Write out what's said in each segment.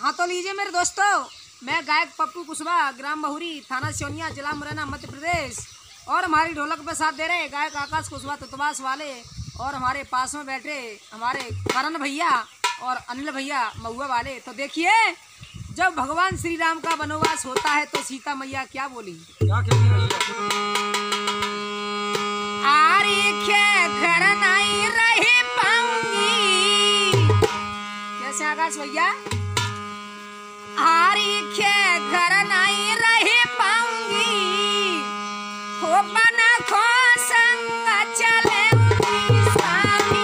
हाँ तो लीजिए मेरे दोस्तों, मैं गायक पप्पू कुशवाहा, ग्राम बहुरी, थाना सिवनिया, जिला मुरैना, मध्य प्रदेश। और हमारी ढोलक पे साथ दे रहे गायक आकाश कुशवाहा तुतवास वाले, और हमारे पास में बैठे हमारे करण भैया और अनिल भैया महुआ वाले। तो देखिए, जब भगवान श्री राम का वनवास होता है तो सीता मैया क्या बोली? क्या कहती है? घर नहीं रह पाऊंगी। कैसे आकाश भैया? घर नहीं रह पाऊंगी, हो बना खो संग चलेंगी स्वामी।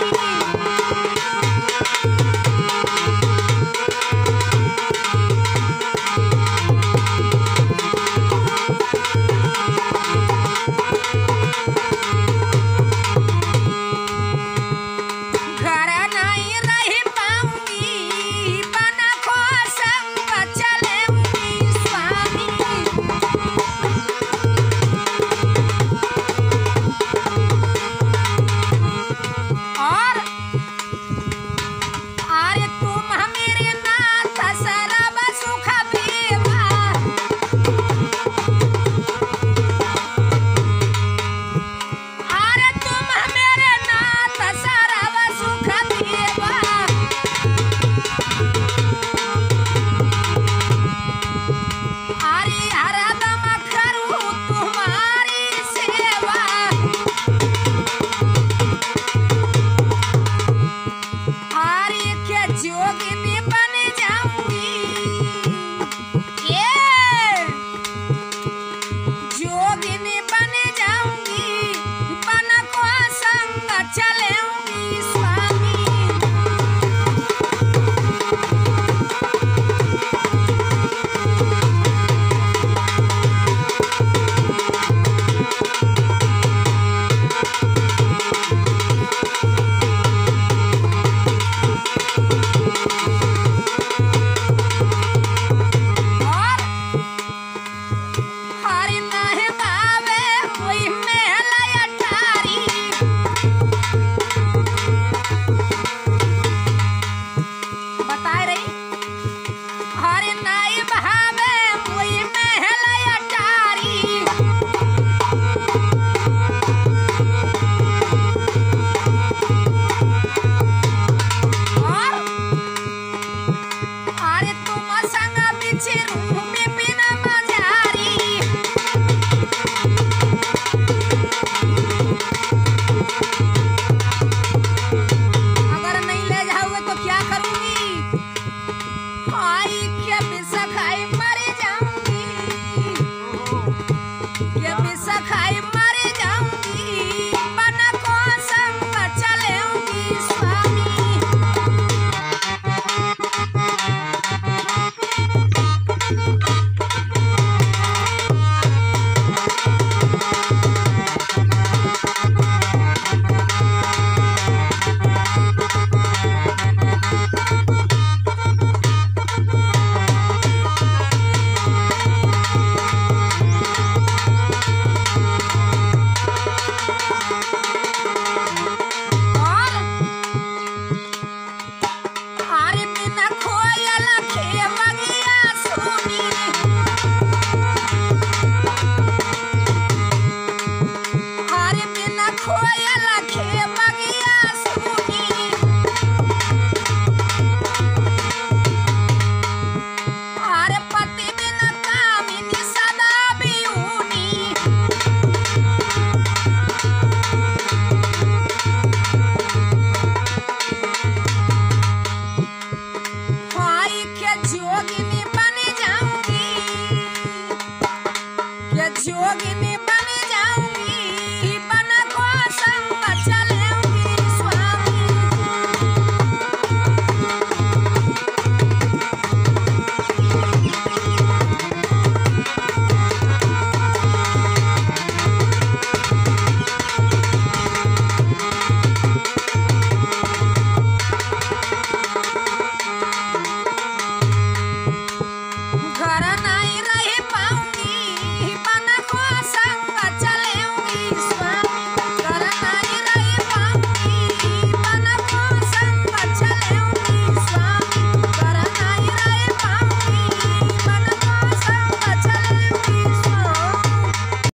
आई